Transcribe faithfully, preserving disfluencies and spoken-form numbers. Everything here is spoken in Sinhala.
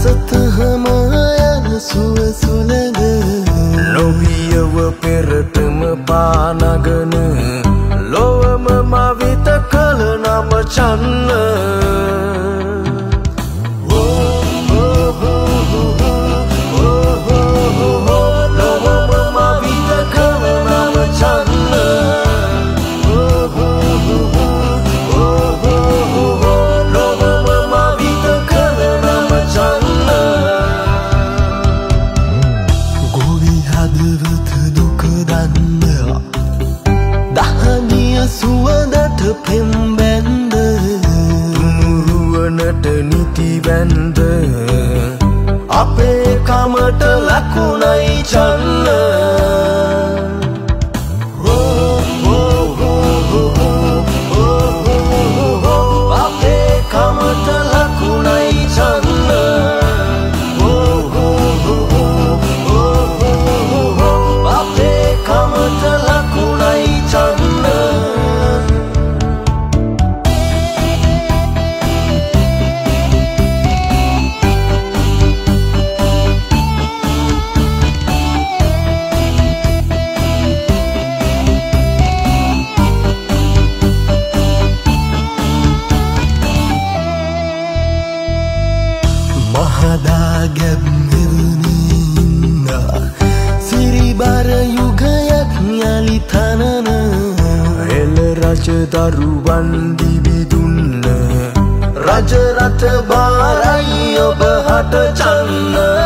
සතහමයන සුව සුලද ලොබියව පෙරටම පානගන ලොවම මවිත කළ නම චන්න සුවදට පෙම්බැන්ද තුනුරුවනට නිති වැන්ද අපේ කමට ලකුණයි චන්න අපේ කමට ලකුණයි චන්න අපේ කමට ලකුණයි චන්න මහදාගැබ් මෙවනින්න සිරිබර යුගයක් යළි තනන එල රජ දරුවන් දිවිදුන්න රජරට බාරයි ඔබ හට චන්න